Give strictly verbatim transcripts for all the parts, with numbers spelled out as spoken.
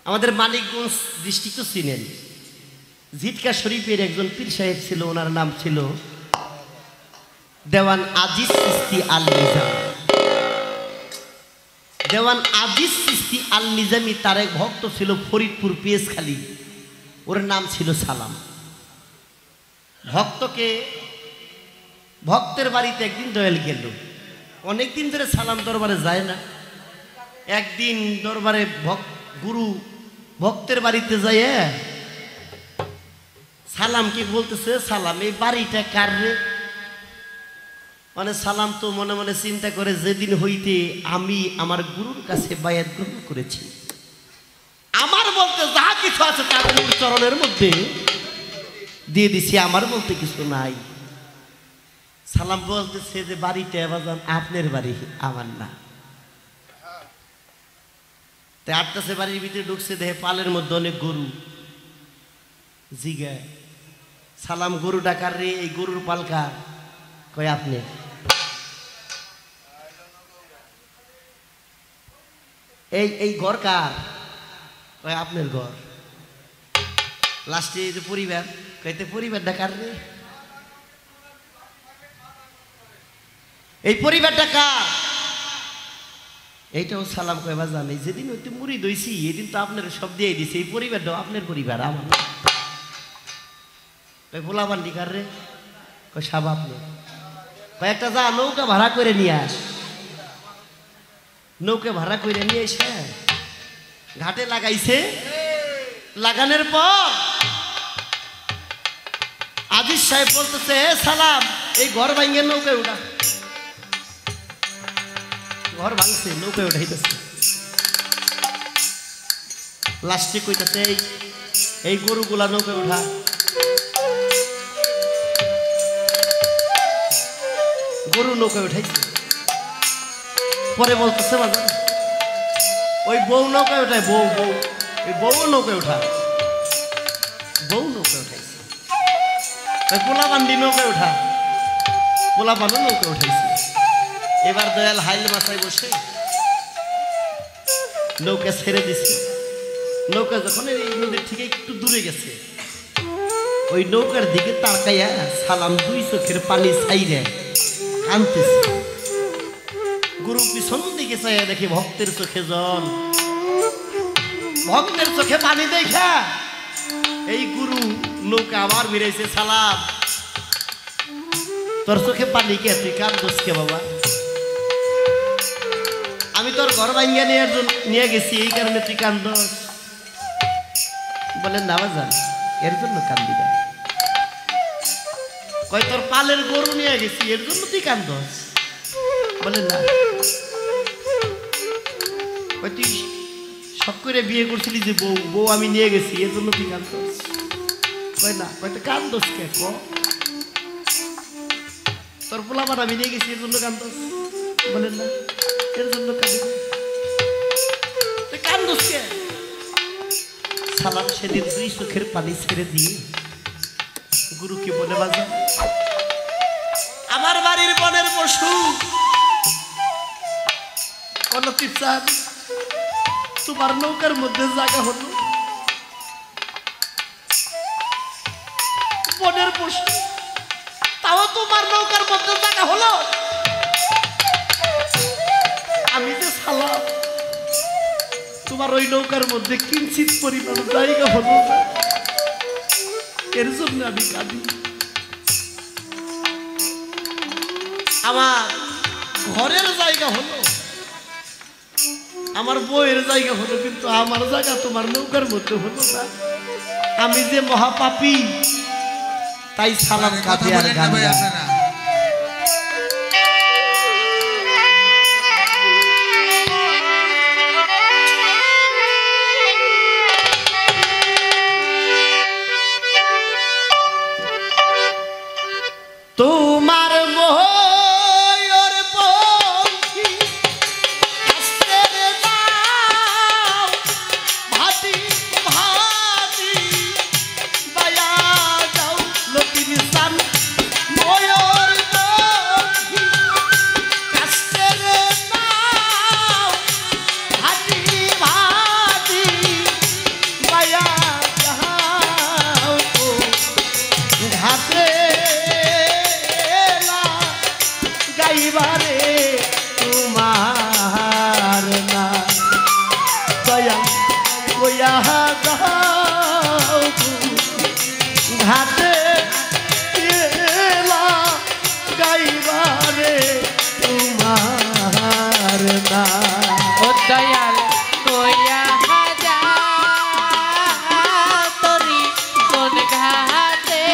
আমাদের মানিকগঞ্জ ডিস্ট্রিক্ট তো চিনেন, ঝিটকা শরীফের একজন পীর সাহেব ছিল, ওনার নাম ছিল দেওয়ান আজিজ চিশতি আল নিজামি। দেওয়ান আজিজ চিশতি আল নিজামি তার এক ভক্ত ছিল ফরিদপুর পিএসখালী, ওর নাম ছিল সালাম। ভক্তকে ভক্তের বাড়িতে একদিন দয়াল গেল, অনেকদিন ধরে সালাম দরবারে যায় না। একদিন দরবারে গুরু ভক্তের বাড়িতে যায়, সালাম কি বলতেছে, সালাম এই বাড়িটা কার রে? মানে সালাম তো মনে মনে চিন্তা করে, যেদিন হইতে আমি আমার গুরুর কাছে বায়াত গ্রহণ করেছি, আমার বলতে যা কিছু আছে তার গুরুর চরণের মধ্যে দিয়ে দিছি, আমার বলতে কিছু নাই। সালাম বলতেছে যে বাড়িটা বাজান আপনার বাড়ি, আমার না। তাই আটটাছে বাড়ির ভিতরে ঢুকছে, দেখে পালের মধ্যে অনেক গরু। জিগা সালাম গরু ডাকার রে, এই গরুর পালকা? কয় আপনি। এই এই ঘর কার? কয় আপনার ঘর। লাস্টে যে পরিবার, কইতে পরিবার ডাকার রে, এই পরিবারটা কার? এইটাও সালাম কয় বাজান এই যেদিন হইতে মুড়ি দইছি এদিন তো আপনার সব দিয়ে দিছে, এই পরিবারটাও আপনার পরিবার, আমার না। কয় ভোলা বান্ডি কার রে? কয় সাবা আপনি। কয়েকটা যা নৌকা ভাড়া করে নিয়ে আস। নৌকা ভাড়া করে নিয়ে এসে ঘাটে লাগাইছে। লাগানোর পর আজিজ সাহেব বলতেছে, সালাম এই ঘর ভাঙে নৌকায় উঠা। ঘর ভাঙছে, নৌকায় উঠাইতেছে। লাস্টে কইতাছে এই এই গরুগুলা নৌকায় উঠা। গরু নৌকায় উঠাইছে। পরে বলতেছে বাজার ওই বউ নৌকায় উঠায়, বউ বউ ওই বউ নৌকায় উঠা। বউ নৌকায় উঠাইছে। ওই পোলা বান্ডি নৌকায় উঠা, পোলা বান্ডি নৌকায় উঠাইছে। এবার দয়াল হাইল মাথায় বসে নৌকা ছেড়ে দিছে। নৌকা যখন এই নদীর থেকে একটু দূরে গেছে, ওই নৌকার দিকে তাকাইয়া সালাম দুই চোখের পানি ছাইরে কাঁদতেছে। গুরু পিছন দিকে চাইয়া দেখে ভক্তের চোখে জল, ভক্তের চোখে পানি দেখা এই গুরু নৌকা আবার বেড়েছে। সালাম তোর চোখে পানি কে? তুই কাঁদছিস কে বাবা? আমি তোর ঘর ভাঙ্গিয়া নিয়ে নিয়ে গেছি, এই কারণে তুই কান্দস? বলেন না বাজান এর জন্য কান্দি না। কয় তোর পালের গরু নিয়ে গেছি, এর জন্য তুই কান্দস? বলেন না। কয় তুই সব করে বিয়ে করছিলি যে বউ, বউ আমি নিয়ে গেছি, এর জন্য তুই কান্দস? কয় না। কয় তো কান্দস কে? ক তোর পোলাপান আমি নিয়ে গেছি, এর জন্য কান্দস? বলেন না। এর জন্য কাঁদি। কান্দস কে? সালাম সেদিন দুই চোখের পানি ছেড়ে দিয়ে গুরুকে বলে, বাজান আমার বাড়ির বনের পশু অনতি চান তোমার নৌকার মধ্যে জায়গা হলো। বনের পশু তাও তোমার নৌকার মধ্যে জায়গা হলো। আমি যে সালাম তোমার ওই নৌকার মধ্যে কিঞ্চিত পরিমাণ জায়গা হলো না, এর জন্য আমি কাঁদি। আমার ঘরের জায়গা হলো, আমার বউয়ের জায়গা হলো, কিন্তু আমার জায়গা তোমার নৌকার মধ্যে হলো না। আমি যে মহাপাপী, তাই সালাম কাঁদে আর গান গায়। তোমার ময়ূর পঙ্খী কাস্তের দাও ভাতি ভাতি বায়া যাও লতির সান ময়ূর পঙ্খী কাস্তের দাও ভাতি ভাতি গাইবারে তোমার নাম ও দয়াল কইয়া হাজা তোরি কোন ঘাটে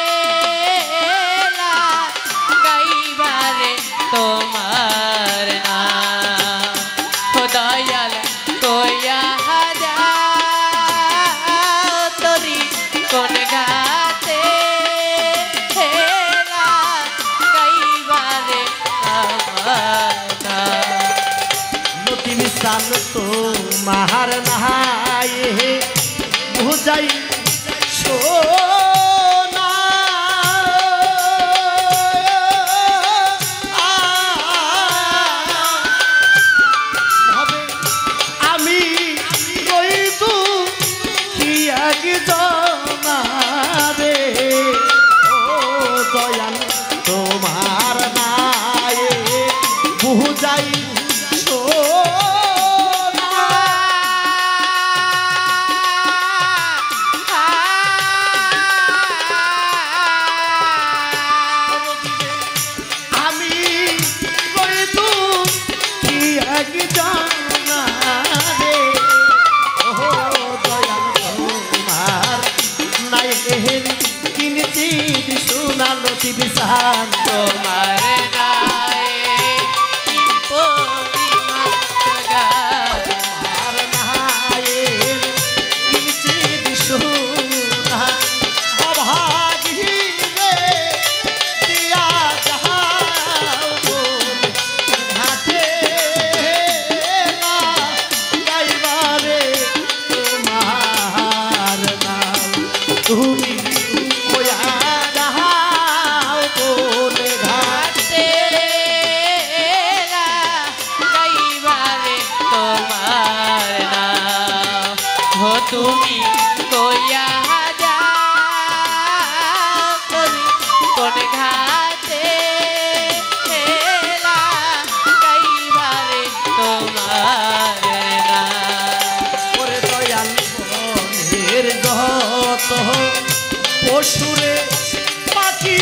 গাইবারে তোমার নাম ও দয়াল কইয়া হাজা তোরি কোন ঘাটে গাইবারে আমার নাম নদী মিশান তোমার নাহাই বুঝাই সোনা ভাবে আমি কইতু কি আগে জমারে ও দয়াল তোমার নাই বুঝাই বিশান তোমার নায়ে কি পরিমাণ গায় তোমার নায়ে কিনছি বিশুনা অভাগী রে দিয়া যাও ঘাটে না গাইবারে তোমার নাম তুমি তুমি কইয়া যা কোন ঘাটে গাইবারে তোমার ওরে দয়াল মনের যত পশুরে পাখি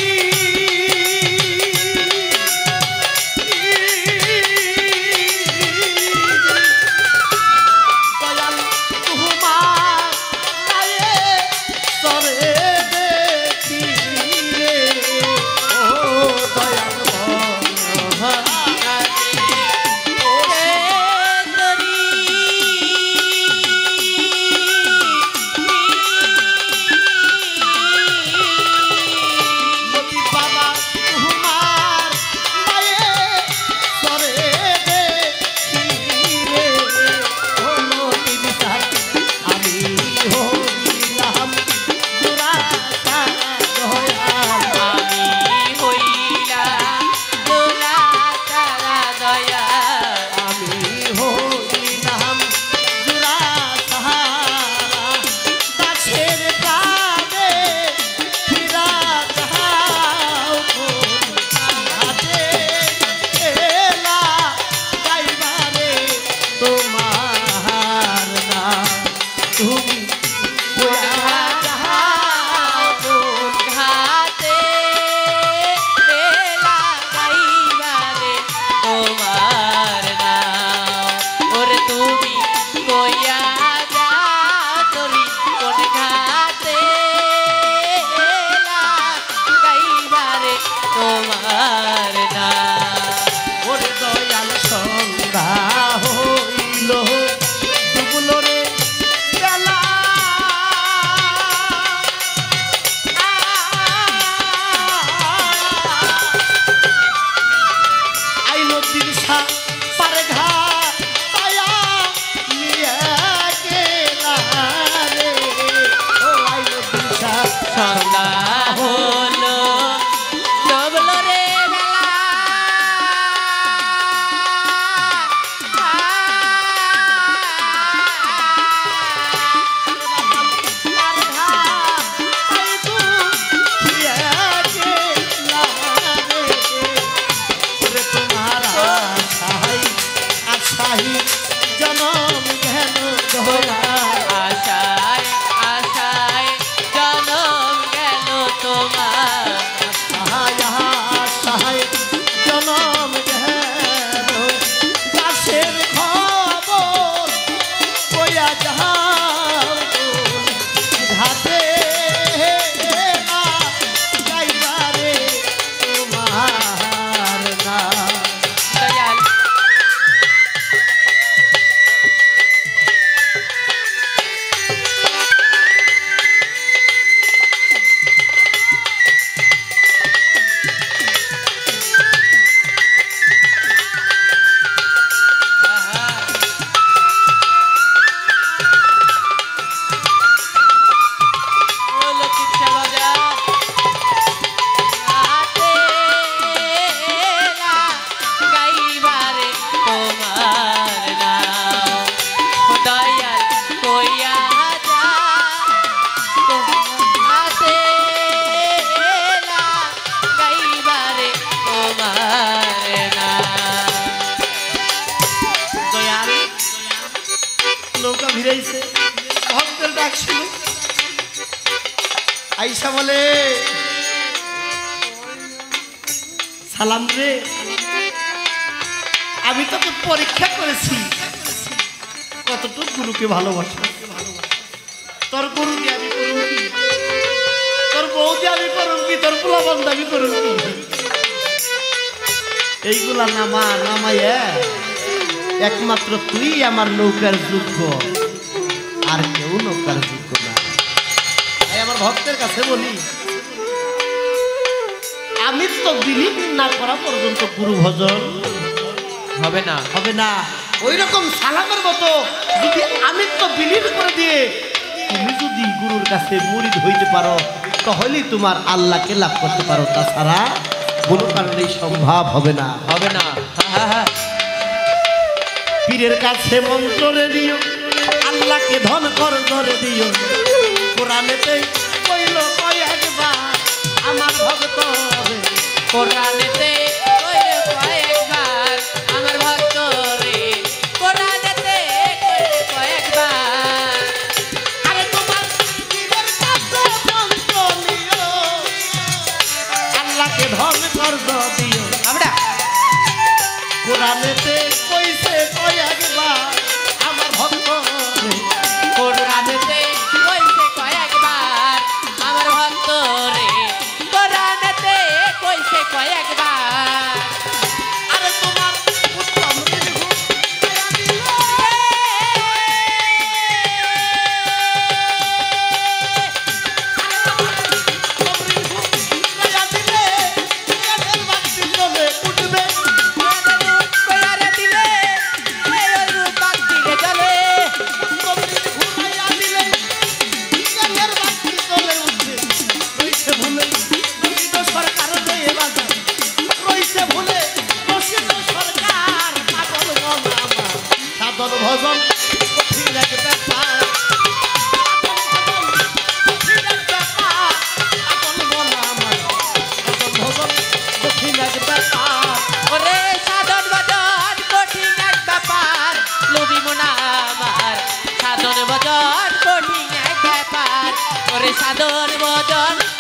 সন্ধ্যা হলো ডবলো রে আইসা বলে সালাম রে, আমি তোকে পরীক্ষা করেছি কতটুকু গুরুকে ভালোবাসা। তোর গুরু দিয়ে আমি করুন কি, তোর বউ দিয়ে আমি করুন কি, তোর পোলা বন্ধ আমি করুন কি? এইগুলা নামা নামাইয়া একমাত্র তুই আমার নৌকার যোগ্য, আর কেউ নৌকার যোগ্য না। তাই আমার ভক্তের কাছে বলি, আমি তো বিলীন না করা পর্যন্ত গুরু ভজন হবে না, হবে না। ওই রকম সালামের মতো যদি আমি তো বিলীন করে দিয়ে তুমি যদি গুরুর কাছে মুরিদ হইতে পারো, তাহলেই তোমার আল্লাহকে লাভ করতে পারো, তাছাড়া কোনো কারণেই সম্ভব হবে না, হবে না। পীরের কাছে মন্ত্রে দিও, আল্লাহকে ধন কর ধরে দিও। কোরআনেতে কইল কয়েকবার আমার ভক্ত রে, কোরআনেতে কইল কয়েকবার আমার ভক্ত রে, কোরআনেতে কইল কয়েকবার। আরে তোমার পীরের কাছে মন্ত্র নিও, আল্লাহকে ধন কর দিও। আমরা কোরআনেতে কইছে কয়েকবার আমার ভক্ত রে, কোরআনেতে কইছে কয়েকবার আমার ভক্ত রে, কোরআনেতে কইছে কয়েকবার। আরে তোমার উত্তম বিহু ভজন কঠিন এক ব্যাপার, কঠিন এক ব্যাপার, পাগল বলা আমার ভজন কঠিন এক ব্যাপার। ওরে সাধন ভজন কঠিন এক ব্যাপার, লুবি মোনা আমার সাধন ভজন কঠিন এক ব্যাপার। ওরে সাধন ভজন